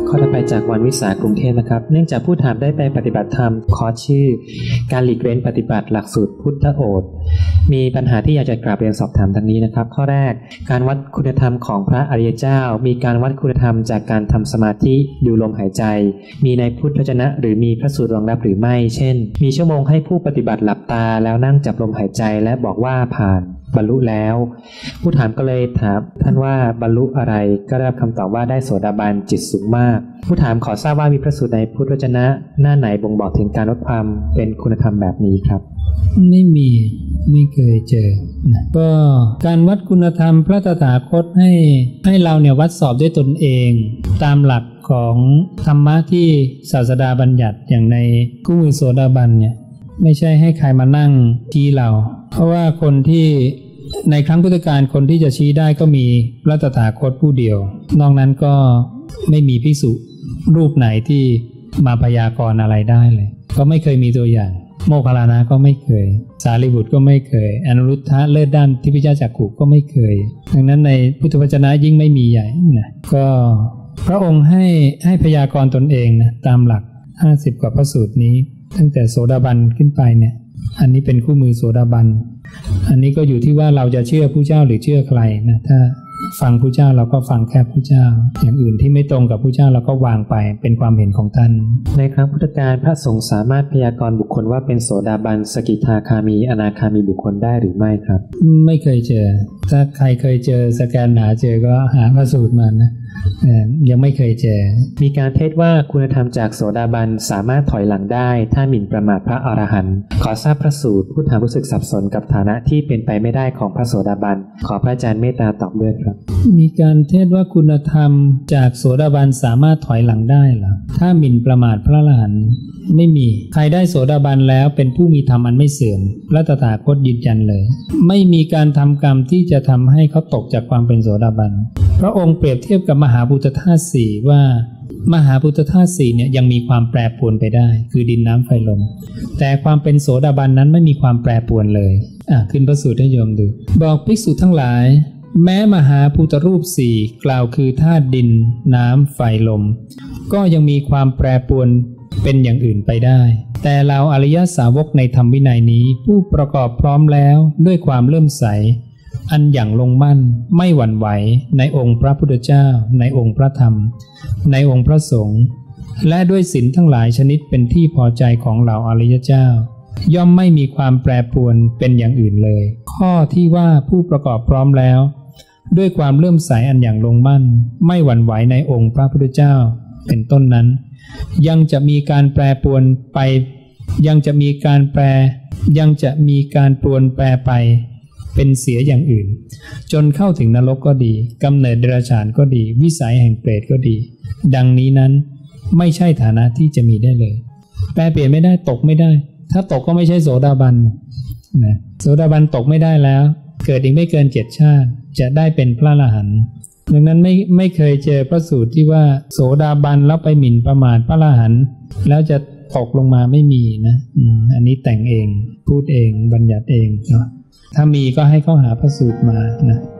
ข้อต่อไปจากวันวิสากรุงเทพนะครับเนื่องจากผู้ถามได้ไปปฏิบัติธรรมคอร์สชื่อการหลีกเว้นปฏิบัติหลักสูตรพุทธโอษฐ์มีปัญหาที่อยากจะกราบเรียนสอบถามดังนี้นะครับข้อแรกการวัดคุณธรรมของพระอริยเจ้ามีการวัดคุณธรรมจากการทำสมาธิดูลมหายใจมีในพุทธวจนะหรือมีพระสูตรรองรับหรือไม่เช่นมีชั่วโมงให้ผู้ปฏิบัติหลับตาแล้วนั่งจับลมหายใจและบอกว่าผ่านบรรลุแล้วผู้ถามก็เลยถามท่านว่าบรรลุอะไรก็ได้รับคำตอบว่าได้โสดาบันจิตสูงมากผู้ถามขอทราบว่ามีพระสูตรในพุทธวจนะหน้าไหนบ่งบอกถึงการลดความเป็นคุณธรรมแบบนี้ครับไม่มีไม่เคยเจอนะก็การวัดคุณธรรมพระตถาคตให้เราเนี่ยวัดสอบด้วยตนเองตามหลักของธรรมะที่ศาสดาบัญญัติอย่างในคู่มือโสดาบันเนี่ยไม่ใช่ให้ใครมานั่งชี้เราเพราะว่าคนที่ในครั้งพุทธกาลคนที่จะชี้ได้ก็มีพระตถาคตผู้เดียวนอกนั้นก็ไม่มีภิกษุรูปไหนที่มาพยากรณ์อะไรได้เลยก็ไม่เคยมีตัวอย่างโมคคัลลานะก็ไม่เคยสารีบุตรก็ไม่เคยอนุรุทธะเลิศด้านทิพยจักขุก็ไม่เคยดังนั้นในพุทธวจนะยิ่งไม่มีใหญ่นะก็พระองค์ให้พยากรณ์ตนเองนะตามหลัก50กว่าพระสูตรนี้ตั้งแต่โสดาบันขึ้นไปเนี่ยอันนี้เป็นคู่มือโสดาบันอันนี้ก็อยู่ที่ว่าเราจะเชื่อผู้เจ้าหรือเชื่อใครนะถ้าฟังผู้เจ้าเราก็ฟังแค่ผู้เจ้าอย่างอื่นที่ไม่ตรงกับผู้เจ้าเราก็วางไปเป็นความเห็นของท่านในครั้งพุทธกาลพระสงฆ์สามารถพยากรณ์บุคคลว่าเป็นโสดาบันสกิทาคามีอนาคามีบุคคลได้หรือไม่ครับไม่เคยเจอถ้าใครเคยเจอสแกนหาเจอก็หาพระสูตรมานะยังไม่เคยเจอมีการเทศว่าคุณธรรมจากโสดาบันสามารถถอยหลังได้ถ้าหมิ่นประมาทพระอรหันต์ขอทราบพระสูตรผู้ถามรู้สึกสับสนกับฐานะที่เป็นไปไม่ได้ของพระโสดาบันขอพระอาจารย์เมตตาตอบด้วยครับมีการเทศว่าคุณธรรมจากโสดาบันสามารถถอยหลังได้เหรอถ้าหมิ่นประมาทพระอรหันต์ไม่มีใครได้โสดาบันแล้วเป็นผู้มีธรรมอันไม่เสื่อมพระตถาคตยืนยันเลยไม่มีการทำกรรมที่จะทำให้เขาตกจากความเป็นโสดาบันพระองค์เปรียบเทียบกับมหาภูตธาตุสี่ว่ามหาภูตธาตุสี่เนี่ยยังมีความแปรปรวนไปได้คือดินน้ำไฟลมแต่ความเป็นโสดาบันนั้นไม่มีความแปรปรวนเลยขึ้นพระสูตรให้โยมดูบอกภิกษุทั้งหลายแม้มหาภูตรูปสี่กล่าวคือธาตุดินน้ำไฟลมก็ยังมีความแปรปรวนเป็นอย่างอื่นไปได้แต่เราอริยสาวกในธรรมวินัยนี้ผู้ประกอบพร้อมแล้วด้วยความเลื่อมใสอันอย่างลงมั่นไม่หวั่นไหวในองค์พระพุทธเจ้าในองค์พระธรรมในองค์พระสงฆ์และด้วยศีลทั้งหลายชนิดเป็นที่พอใจของเหล่าอริยเจ้าย่อมไม่มีความแปรปรวนเป็นอย่างอื่นเลยข้อที่ว่าผู้ประกอบพร้อมแล้วด้วยความเลื่อมใสอันอย่างลงมั่นไม่หวั่นไหวในองค์พระพุทธเจ้าเป็นต้นนั้นยังจะมีการแปรปรวนไปยังจะมีการปรวนแปรไปเป็นเสียอย่างอื่นจนเข้าถึงนรกก็ดีกำเนิดเดรัจฉานก็ดีวิสัยแห่งเปรตก็ดีดังนี้นั้นไม่ใช่ฐานะที่จะมีได้เลยแปรเปลี่ยนไม่ได้ตกไม่ได้ถ้าตกก็ไม่ใช่โสดาบันนะโสดาบันตกไม่ได้แล้วเกิดอีกไม่เกิน7ชาติจะได้เป็นพระอรหันต์ดังนั้นไม่เคยเจอพระสูตรที่ว่าโสดาบันแล้วไปหมิ่นประมาทพระอรหันต์แล้วจะตกลงมาไม่มีนะอันนี้แต่งเองพูดเองบัญญัติเองเนาะถ้ามีก็ให้เขาหาพระสูตรมานะ